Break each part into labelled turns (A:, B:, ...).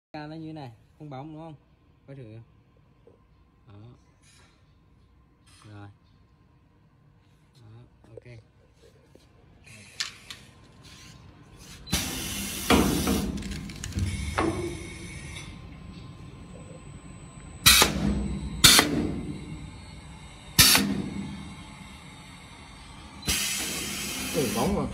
A: Nó như thế này, không bóng đúng không? Coi thử. Đó. Rồi. Đó, ok.
B: Bóng mà.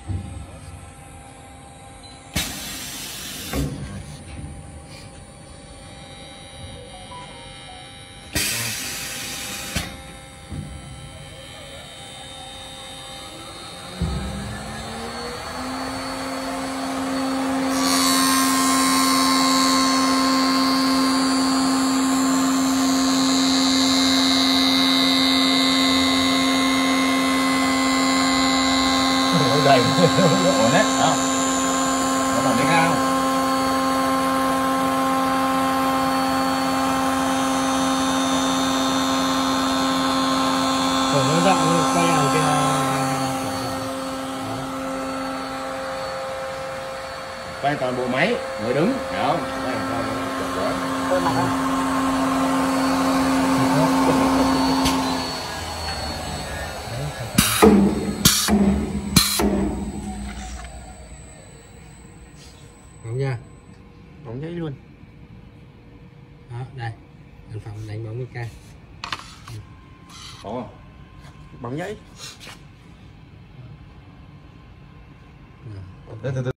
B: Đầy ổn đấy, không? Có bản đánh cao.
A: Nó rộng quay hàng kia.
B: Quay toàn bộ máy, người đứng, hiểu không? Quay mặt không?
A: Bóng nha.
B: Bóng giấy luôn.
A: Đó, đây. Sản phẩm đánh bóng Mica.
B: Có không? Bóng giấy.
A: Từ từ.